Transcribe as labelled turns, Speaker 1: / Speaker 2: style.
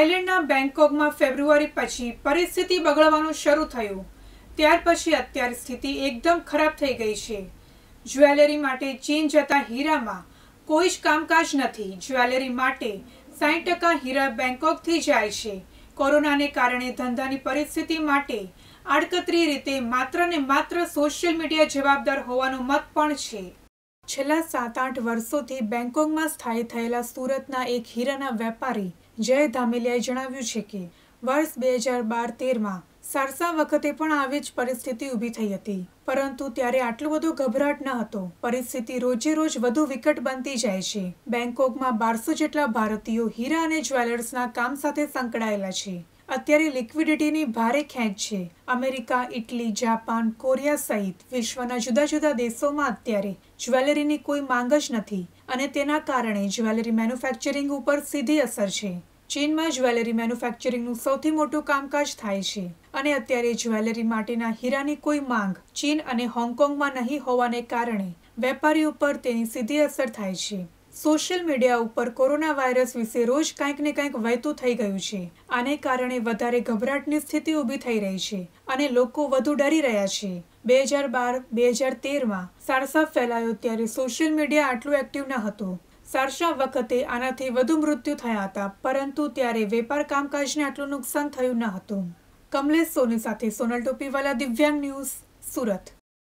Speaker 1: થાઈલેન્ડના બેંકોકમાં ફેબ્રુઆરી પછી પરિસ્થિતિ બગડવાનું શરૂ થયું। ત્યાર પછી અત્યારે સ્થિતિ એકદમ ખરાબ થઈ ગઈ છે। જ્વેલરી માટે ચીન જતા હીરામાં કોઈ જ કામકાજ નથી। જ્વેલરી માટે 60% હીરા બેંકોકથી જાય છે। કોરોનાને કારણે ધંધાની પરિસ્થિતિ માટે આડકતરી રીતે માત્ર ને માત્ર સોશિયલ મીડિયા જવાબદાર હોવાનો મત પણ છે। છેલ્લા 7-8 વર્ષોથી બેંકોકમાં સ્થાયી થયેલા સુરતના એક હીરાના વેપારી જય ધામેલિયાએ જણાવ્યું છે કે વર્ષ 2012-13માં સારસા વખતે પણ આવી જ પરિસ્થિતિ ઊભી થઈ હતી, પરંતુ ત્યારે આટલો બધો ગભરાટ ન હતો। પરિસ્થિતિ રોજે રોજ વધુ વિકટ બનતી જાય છે। બેંકોકમાં 1200 જેટલા ભારતીયો હીરા અને જ્વેલર્સના કામ સાથે સંકળાયેલા છે। અત્યારે લિક્વિડિટીની ભારે ખેંચ છે। અમેરિકા, ઇટલી, જાપાન, કોરિયા સહિત વિશ્વના જુદા જુદા દેશોમાં અત્યારે જ્વેલરીની કોઈ માંગ જ નથી અને તેના કારણે જ્વેલરી મેન્યુફેક્ચરિંગ ઉપર સીધી અસર છે। ચીનમાં જ્વેલરી મેન્યુફેક્ચરિંગનું સૌથી મોટું કામકાજ થાય છે અને અત્યારે જ્વેલરી માટેના હીરાની કોઈ માંગ ચીન અને હોંગકોંગમાં નહીં હોવાને કારણે વેપારી ઉપર તેની સીધી અસર થાય છે। સોશિયલ મીડિયા ઉપર કોરોના વાયરસ વિશે રોજ કંઈક ને કંઈક વહેતું થઈ ગયું છે। આને કારણે વધારે ગભરાટની સ્થિતિ ઊભી થઈ રહી છે અને લોકો વધુ ડરી રહ્યા છે। 2012-2013માં સારસા ફેલાયો ત્યારે સોશિયલ મીડિયા આટલું એક્ટિવ ન હતું। સારસા વખતે આનાથી વધુ મૃત્યુ થયા હતા, પરંતુ ત્યારે વેપાર કામકાજને આટલું નુકસાન થયું ન હતું। કમલેશ સોની સાથે સોનલ ટોપીવાલા, દિવ્યાંગ ન્યૂઝ, સુરત।